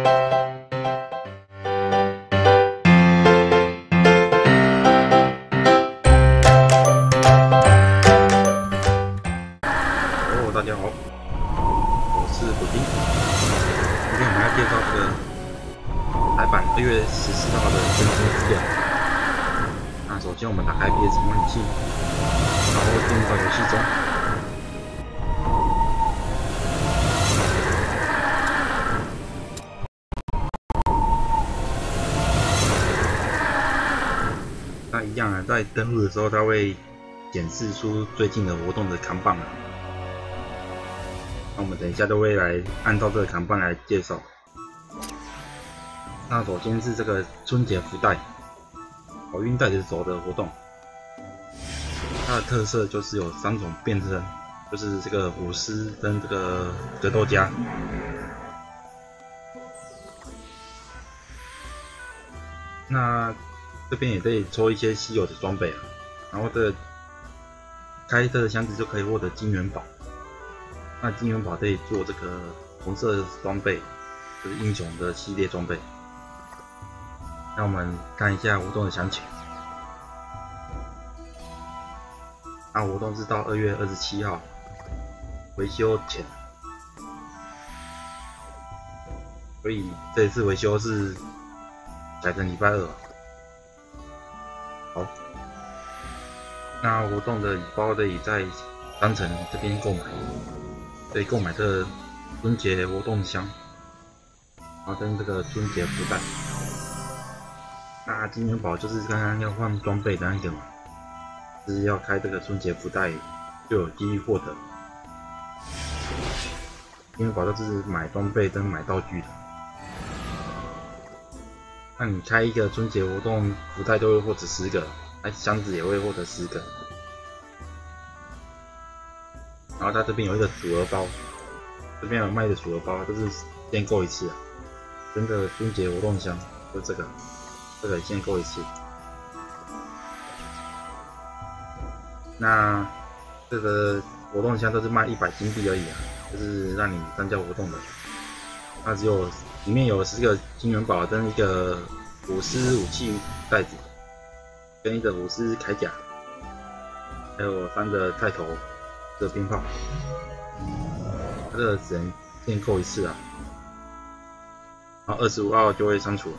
大家好，我是补丁。今天我们要介绍这个台版2月14号的更新资料。那首先我们打开 PS 模拟器，然后进入到游戏中。那一样啊，在登录的时候，它会显示出最近的活动的扛棒啊。那我们等一下都会来按照这个扛棒来介绍。那首先是这个春节福袋，好运带着走的活动。它的特色就是有3种变身，就是这个舞狮跟这个格斗家。那这边也可以抽一些稀有的装备啊，然后开这个箱子就可以获得金元宝。那金元宝可以做这个红色装备，就是英雄的系列装备。那我们看一下活动的详情。那活动是到2月27号维修前，所以这一次维修是改成礼拜2。好，那活动的礼包可以在商城这边购买。可以购买这个春节活动箱，然后跟这个春节福袋。那金元宝就是刚刚要换装备的那个嘛，就是要开这个春节福袋就有机会获得。金元宝都是买装备跟买道具的。那你开一个春节活动福袋都会获得10个，那箱子也会获得10个。然后它这边有一个组合包，这边有卖的组合包，就是限购一次啊。真的春节活动箱就这个限购一次。那这个活动箱都是卖100金币而已啊，就是让你参加活动的。那只有里面有10个金元宝跟一个武士武器袋子，跟一个武士铠甲，还有3个钛头。这个鞭炮，它这个只能限购一次啊，然后25号就会删除了。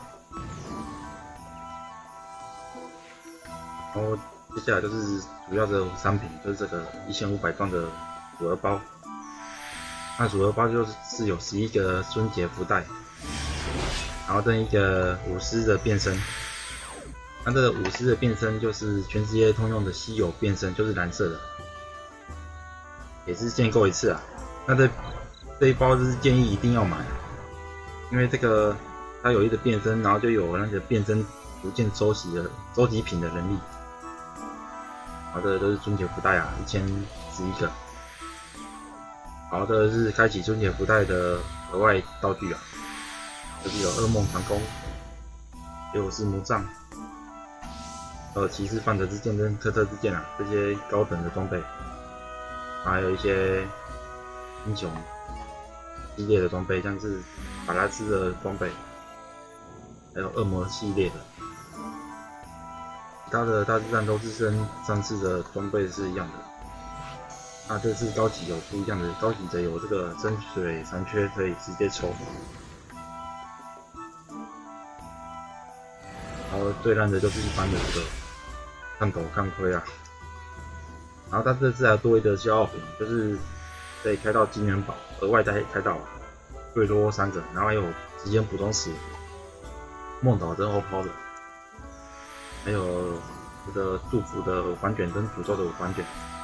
然后接下来就是主要的商品，就是这个1500磅的组合包。那组合包就是有11个春节福袋，然后跟一个舞狮的变身。那这个舞狮的变身就是全世界通用的稀有变身，就是蓝色的。也是限购一次啊，那这一包就是建议一定要买，因为这个它有一个变身，然后就有那个变身逐渐收集品的能力。好的，都是春节福袋啊，1011个。好的是开启春节福袋的额外道具啊，就是有噩梦长弓，有是魔杖，骑士范德之剑跟特特之剑啊，这些高等的装备。还有一些英雄系列的装备，像是法拉兹的装备，还有恶魔系列的。其他的大自然都是跟上次的装备是一样的。那这次高级有不一样的，高级的有这个深水残缺可以直接抽。然后最烂的就是一般的这个看头看盔啊。然后它这次还多一个消耗品，就是可以开到金元宝，额外再开到最多3个，然后还有时间补充时、梦岛跟欧抛的，还有这个祝福的5环卷跟诅咒的5环卷。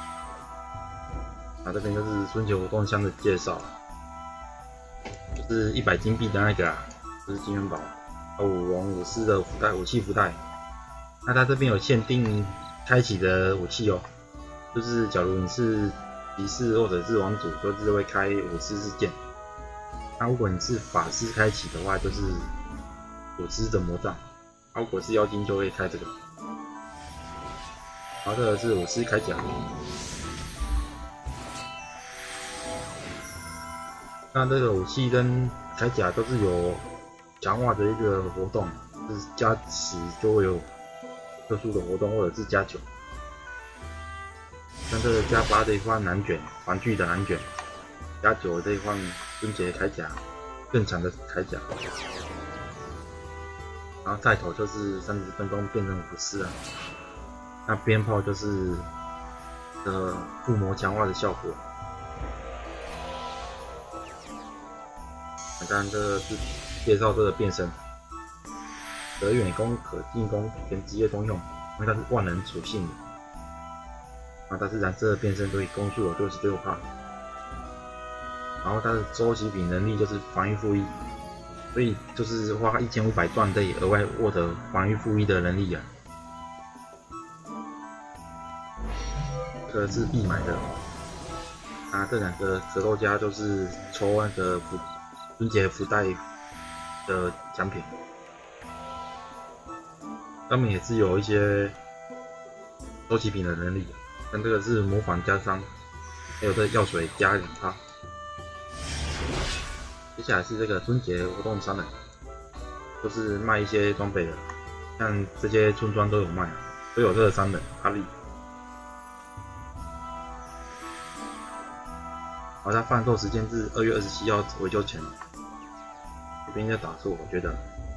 这边就是春节活动箱的介绍，就是100金币的那个啊，就是金元宝，武龙武士的武器福袋。那它这边有限定开启的武器哦。就是假如你是骑士或者是王主，就是会开武士之剑。那如果你是法师开启的话，就是武士的魔杖。如果是妖精就会开这个。然后这个是武士铠甲。那这个武器跟铠甲都是有强化的一个活动，就是加10就会有特殊的活动，或者是加9。像这个加8这一换蓝卷，玩具的蓝卷，加9这一换春节铠甲，更强的铠甲。然后带头就是30分钟变成武士啊，那鞭炮就是附魔强化的效果。当然这个是介绍这个变身，可远攻可近攻，全职业通用，因为它是万能属性的。然后它是蓝色的变身，所以攻速有66%。然后它的周期品能力就是防御负1，所以就是花1500钻可以额外获得防御负1的能力啊。这个是必买的。这2个格斗家就是抽那个春节福袋的奖品，他们也是有一些周期品的能力，但这个是模仿加伤，还有这药水加2%。接下来是这个春节活动商人，就是卖一些装备的，像这些村庄都有卖，都有这个商人阿力。好，它贩售时间是2月27号维修前，这边应该打错，我觉得。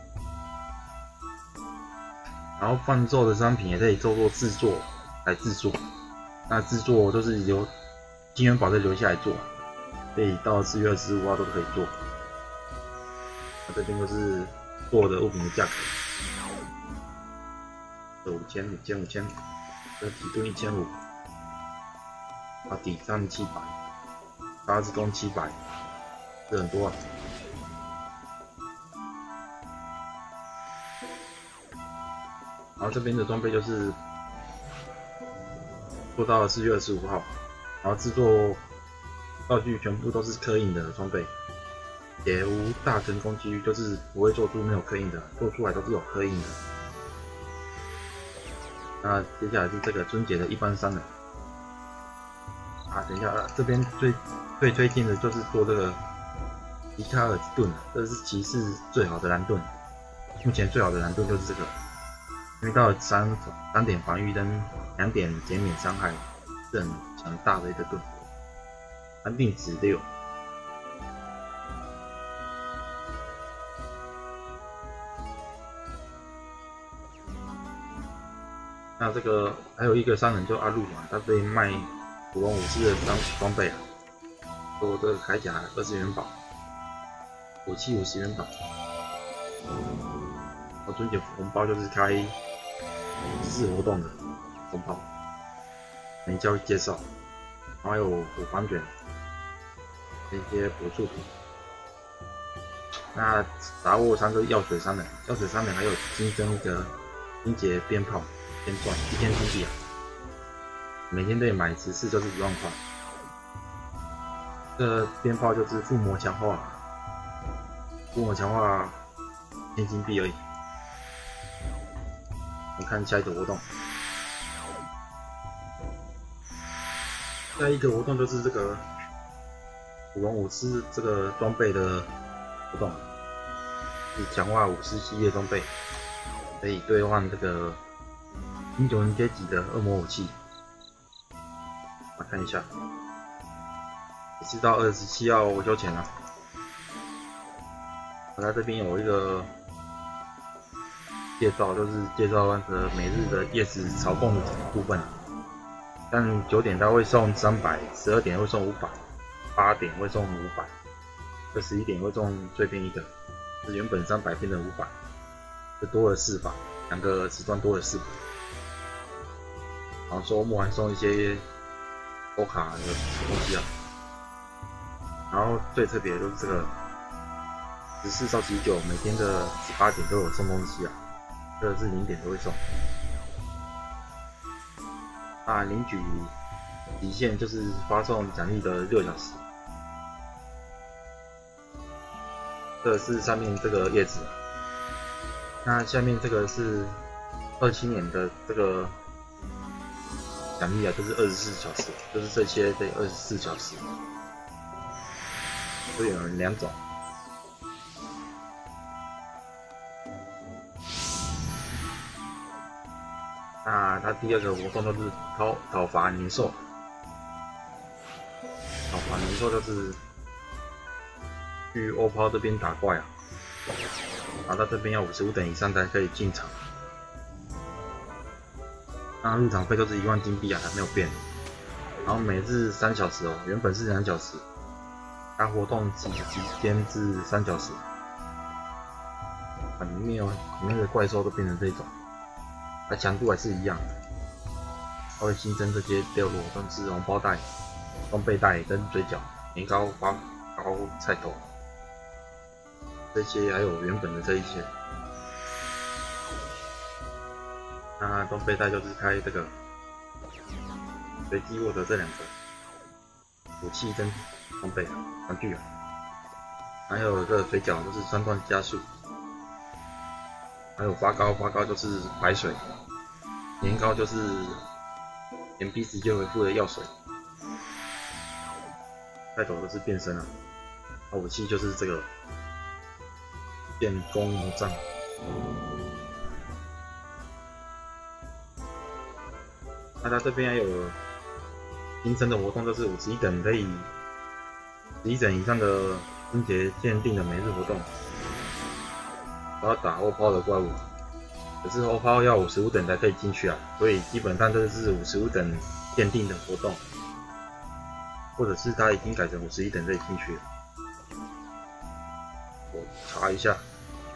然后贩售的商品也可以做制作来制作，那制作都是由金元宝再留下来做，所以到4月25号都可以做。那这边就是做的物品的价格，5000、5000、这体盾1500，底3700。8只攻700，这很多啊。然后这边的装备就是做到了4月25号，然后制作道具全部都是刻印的装备，也无大成功几率，就是不会做出没有刻印的，做出来都是有刻印的。那接下来是这个春节的一般商人。等一下，这边最推荐的就是做这个皮卡尔盾，这是骑士最好的蓝盾，目前最好的蓝盾就是这个，因为到了3点防御跟2点减免伤害，是很强大的一个盾，安定值6。那这个还有一个商人叫阿路嘛，他被卖普通武士的装备啊，做这个铠甲20元宝，武器50元宝。我春节红包就是开14活动的红包，没教介绍，然后还有虎环卷，一些补助品。那达沃3个药水商人，药水商人还有新增一个春节鞭炮，先赚1000金币啊！每天得买10次，就是1万块。这个鞭炮就是附魔强化，附魔强化1000金币而已。我们看下一个活动，下一个活动就是这个古龙武士这个装备的活动，是强化武士系列装备，可以兑换这个英雄阶级的恶魔武器。我看一下，也是到27号维修前了。它这边有一个介绍，就是介绍那个每日的夜市朝贡的部分。但9点它会送300， 12点会送500， 8点会送500， 11点会送碎片1个，是原本300变成500，就多了4把，2个时段多了4把。然后周末还送一些欧卡的东西啊。然后最特别的就是这个14到19每天的18点都有送东西啊，这个是0点都会送。领取底线就是发送奖励的6小时。这是上面这个叶子，那下面这个是27年的这个奖励啊，就是24小时，就是这些得24小时，会有2种。 那它第二个活动就是讨伐年兽。讨伐年兽就是去欧抛这边打怪啊，打到这边要55等以上才可以进场。那入场费都是1万金币啊，还没有变。然后每日3小时哦，原本是2小时，它活动期间至3小时。里面的怪兽都变成这种，它强度还是一样的。它会新增这些掉落，像是红包袋、装备袋跟嘴角、年糕、花糕、菜头，这些还有原本的这一些。那装备袋就是开这个随机获得这2个武器跟装备玩具啊，还有这个嘴角就是3段加速。还有花糕就是白水，年糕就是连币直接回复的药水，菜头都是变身啊，武器就是这个变弓魔杖。那它这边还有新增的活动，就是51等可以11等以上的春节限定的每日活动。我要打欧抛的怪物，可是欧抛要55等才可以进去啊，所以基本上这是55等限定的活动，或者是它已经改成51等可以进去了。我查一下，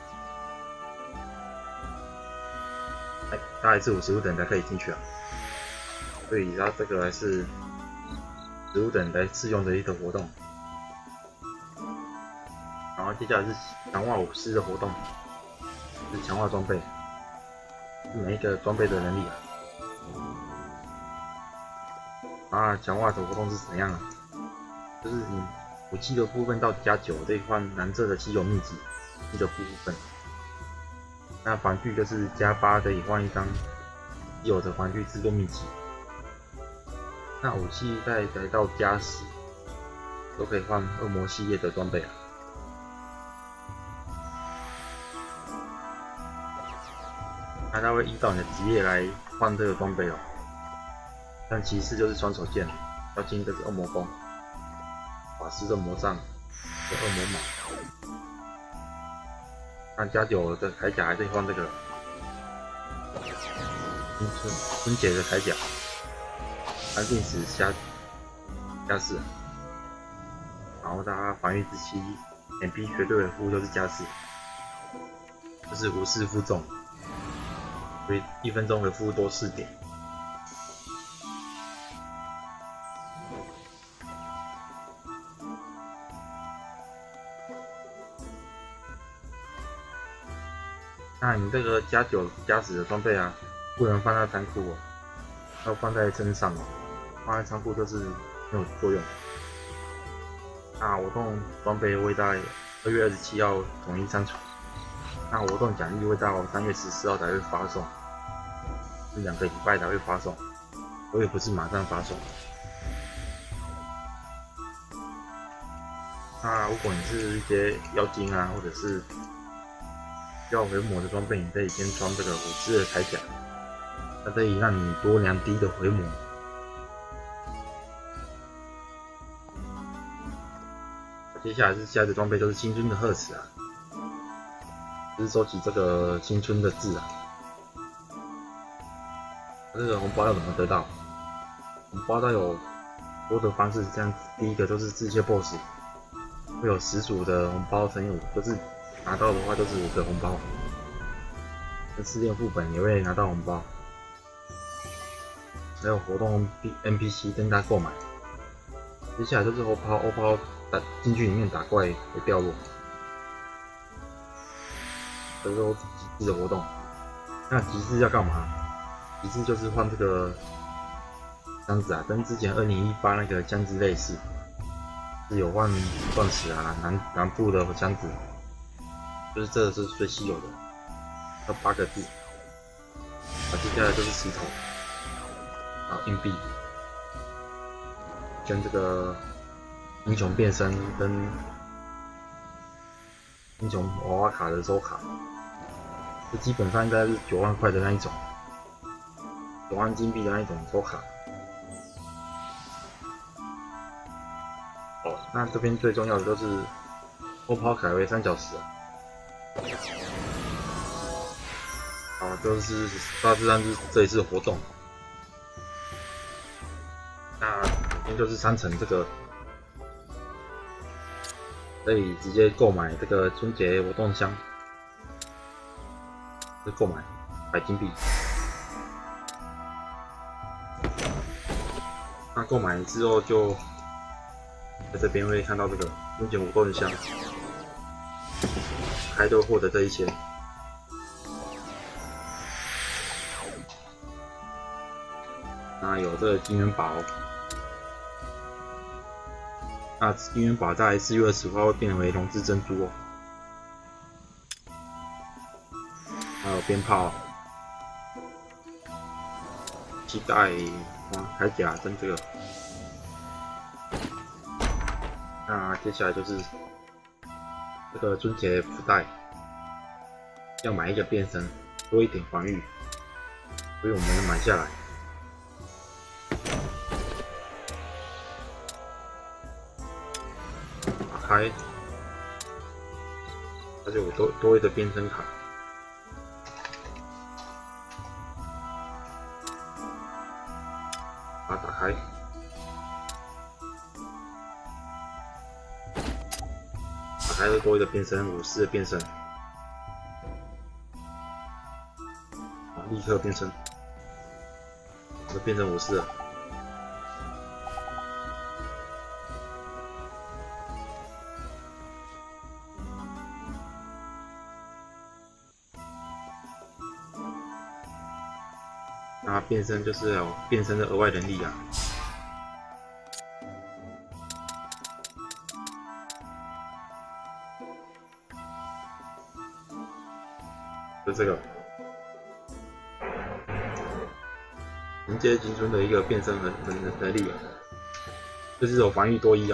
它还是55等才可以进去啊，所以它这个还是15等来适用的一个活动。然后接下来是强化武士的活动。是强化装备，每一个装备的能力啊。强化的活动是怎样啊？就是你武器的部分到加9可以换蓝色的稀有秘籍的部分。那防具就是加8可以换一张稀有的防具制作秘籍。那武器再来到加10都可以换恶魔系列的装备啊。那它会依照你的职业来换这个装备哦。像骑士就是双手剑，妖精就是恶魔弓，法师的魔杖和恶魔马。那加9的铠甲还可以换这个春节的铠甲，安定时加4，然后它防御之期，MP 绝对回复都是加4，就是无视负重。所以1分钟回复多4点。那你这个加9加10的装备啊，不能放在仓库哦，要放在身上哦，放在仓库就是没有作用。那活动装备会在2月27号统一删除，那活动奖励会到3月14号才会发送。是2个礼拜才会发送，我也不是马上发送。那如果你是一些妖精啊，或者是要回魔的装备，你可以先装这个武士的铠甲，它可以让你多2滴的回魔。接下来是下一个装备，就是新春的贺词啊，就是收集这个新春的字啊。这个红包要怎么得到？红包它有多的方式，这样第一个就是这些 BOSS 会有10组的红包乘以5，就是拿到的话就是5个红包。跟试炼副本也会拿到红包，还有活动 NPC 跟他购买。接下来就是欧抛打进去里面打怪会掉落，这都是极致的活动。那极致要干嘛？极致就是换这个箱子啊，跟之前2018那个箱子类似，是有换钻石啊、南部的箱子，就是这个是最稀有的，要8个字。接下来就是石头，然后硬币，跟这个英雄变身跟英雄娃娃卡的收卡，这基本上应该是9万块的那一种。 5万金币的那种抽卡。哦，那这边最重要的就是欧抛改为3小时啊。好，就是大致上是这一次活动。那今天就是3层这个，可以直接购买这个春节活动箱，是购买100金币。那购买之后就在这边会看到这个春节活动箱，开都获得这一些。那有这个金元宝，那金元宝在4月20号会变为龙之珍珠哦。还有鞭炮、期待铠甲跟这个。那接下来就是这个春节福袋，要买一个变身，多一点防御，所以我们要买下来。打开，它就有多一个变身卡。把它打开。还会多一个变身，武士的变身，立刻变身，我变成武士了。那变身就是有变身的额外能力啊。就这个迎接金尊的一个变身能力啊，就是有防御多1啊。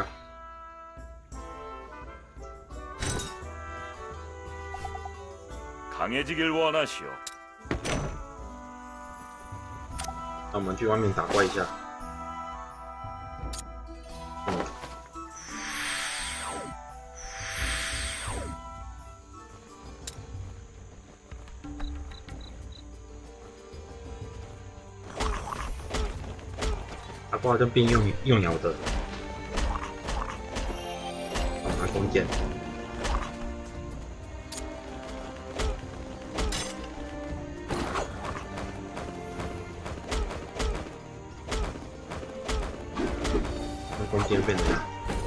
那我们去外面打怪一下。打怪跟并用鸟的，拿弓箭。弓箭变成这样。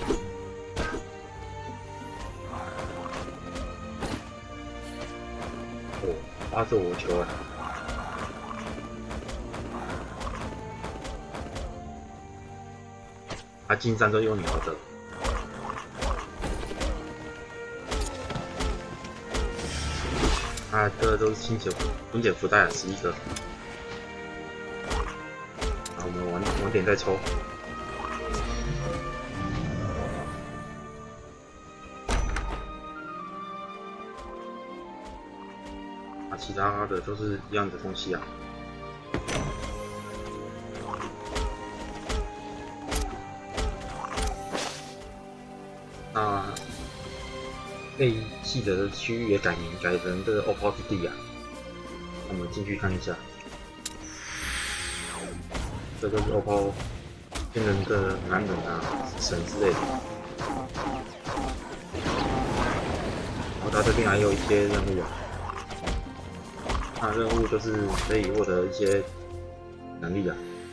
哦，抓住我球了。他近战都用鸟的。啊，这都是春节福袋啊，11个。好，我们晚点再抽。啊，其他的都是一样的东西啊。那内系的区域也改成这个欧抛之地啊。我们进去看一下，这就是欧抛变成的男人啊、神之类的。然后它这边还有一些任务啊，那任务就是可以获得一些能力啊，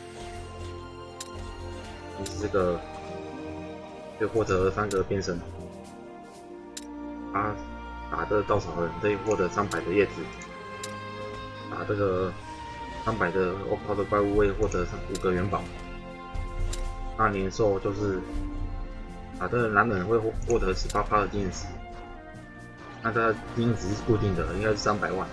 就是这个。就获得3个变身，他打的稻草人可以获得300的叶子，打这个300的欧抛的怪物会获得5个元宝。那年兽就是打的男人会获得18%的经验值，那它经验值是固定的，应该是300万。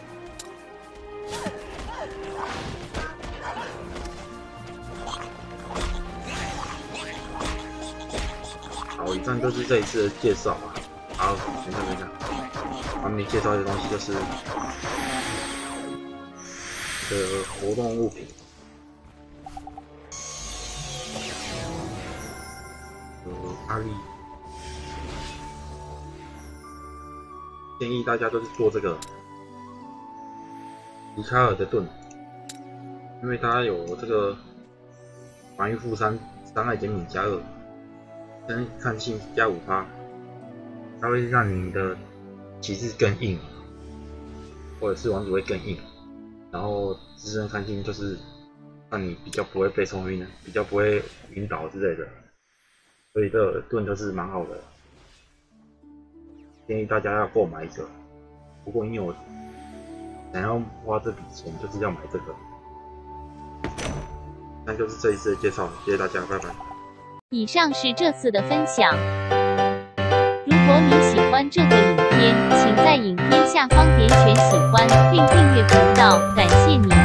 好，以上就是这一次的介绍啊。好，等一下，还没介绍的东西就是的活动物品。阿力，建议大家都是做这个皮卡尔的盾，因为它有这个防御负3，伤害减免+2，跟抗性+5%，它会让你的骑士更硬，或者是王子会更硬，然后自身抗性就是让你比较不会被冲晕，比较不会晕倒之类的。所以这个盾就是蛮好的，建议大家要购买一个。不过因为我想要花这笔钱，就是要买这个。那就是这一次的介绍，谢谢大家，拜拜。 以上是这次的分享。如果你喜欢这个影片，请在影片下方点选喜欢并订阅频道，感谢你。